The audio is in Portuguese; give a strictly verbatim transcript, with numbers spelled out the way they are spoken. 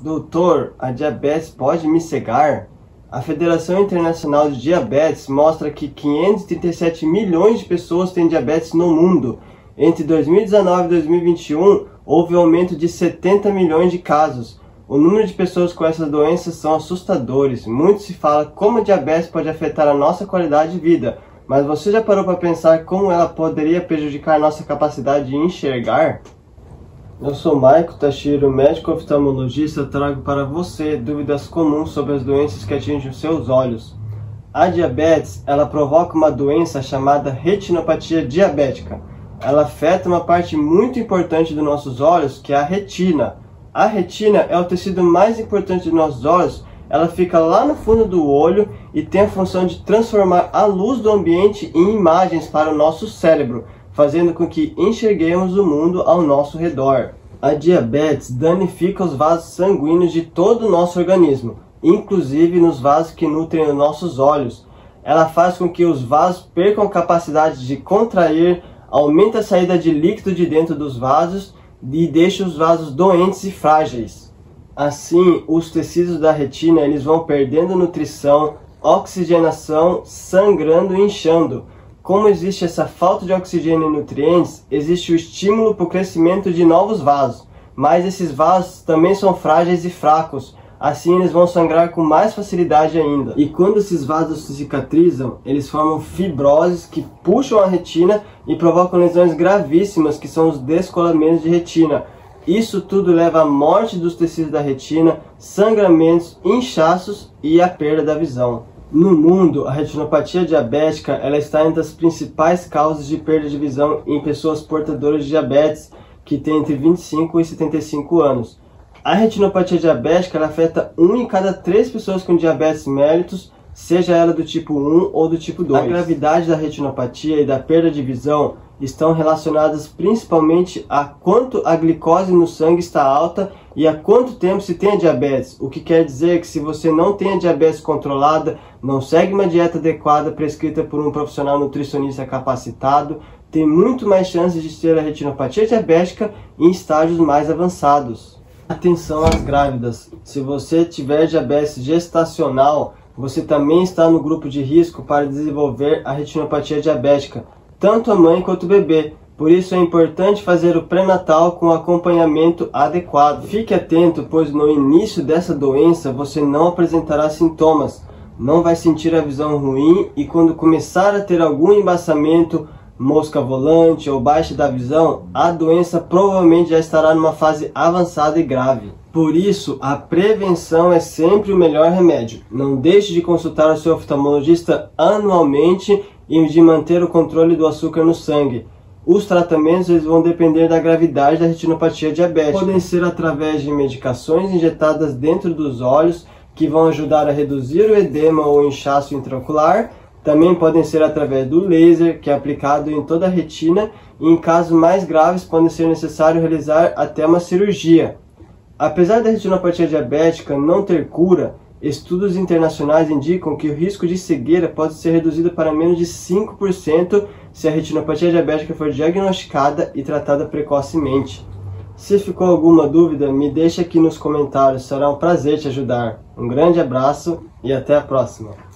Doutor, a diabetes pode me cegar? A Federação Internacional de Diabetes mostra que quinhentos e trinta e sete milhões de pessoas têm diabetes no mundo. Entre dois mil e dezenove e dois mil e vinte e um, houve um aumento de setenta milhões de casos. O número de pessoas com essas doenças são assustadores. Muito se fala como a diabetes pode afetar a nossa qualidade de vida, mas você já parou para pensar como ela poderia prejudicar nossa capacidade de enxergar? Eu sou Maiko Tashiro, médico oftalmologista. Trago para você dúvidas comuns sobre as doenças que atingem os seus olhos. A diabetes, ela provoca uma doença chamada retinopatia diabética. Ela afeta uma parte muito importante dos nossos olhos, que é a retina. A retina é o tecido mais importante dos nossos olhos. Ela fica lá no fundo do olho e tem a função de transformar a luz do ambiente em imagens para o nosso cérebro, fazendo com que enxerguemos o mundo ao nosso redor. A diabetes danifica os vasos sanguíneos de todo o nosso organismo, inclusive nos vasos que nutrem os nossos olhos. Ela faz com que os vasos percam a capacidade de contrair, aumenta a saída de líquido de dentro dos vasos e deixa os vasos doentes e frágeis. Assim, os tecidos da retina eles vão perdendo nutrição, oxigenação, sangrando e inchando. Como existe essa falta de oxigênio e nutrientes, existe o estímulo para o crescimento de novos vasos, mas esses vasos também são frágeis e fracos, assim eles vão sangrar com mais facilidade ainda. E quando esses vasos se cicatrizam, eles formam fibroses que puxam a retina e provocam lesões gravíssimas, que são os descolamentos de retina. Isso tudo leva à morte dos tecidos da retina, sangramentos, inchaços e a perda da visão. No mundo, a retinopatia diabética ela está entre as principais causas de perda de visão em pessoas portadoras de diabetes que têm entre vinte e cinco e setenta e cinco anos. A retinopatia diabética ela afeta uma em cada três pessoas com diabetes mellitus, seja ela do tipo um ou do tipo dois. A gravidade da retinopatia e da perda de visão estão relacionadas principalmente a quanto a glicose no sangue está alta e a quanto tempo se tem a diabetes, o que quer dizer que se você não tem a diabetes controlada, não segue uma dieta adequada prescrita por um profissional nutricionista capacitado, tem muito mais chances de ter a retinopatia diabética em estágios mais avançados. Atenção às grávidas, se você tiver diabetes gestacional, você também está no grupo de risco para desenvolver a retinopatia diabética, tanto a mãe quanto o bebê. Por isso é importante fazer o pré-natal com acompanhamento adequado. Fique atento, pois no início dessa doença você não apresentará sintomas, não vai sentir a visão ruim e quando começar a ter algum embaçamento, mosca volante ou baixa da visão, a doença provavelmente já estará numa fase avançada e grave. Por isso, a prevenção é sempre o melhor remédio. Não deixe de consultar o seu oftalmologista anualmente e de manter o controle do açúcar no sangue. Os tratamentos eles vão depender da gravidade da retinopatia diabética. Podem ser através de medicações injetadas dentro dos olhos, que vão ajudar a reduzir o edema ou inchaço intraocular. Também podem ser através do laser, que é aplicado em toda a retina, e em casos mais graves pode ser necessário realizar até uma cirurgia. Apesar da retinopatia diabética não ter cura, estudos internacionais indicam que o risco de cegueira pode ser reduzido para menos de cinco por cento se a retinopatia diabética for diagnosticada e tratada precocemente. Se ficou alguma dúvida, me deixe aqui nos comentários, será um prazer te ajudar. Um grande abraço e até a próxima!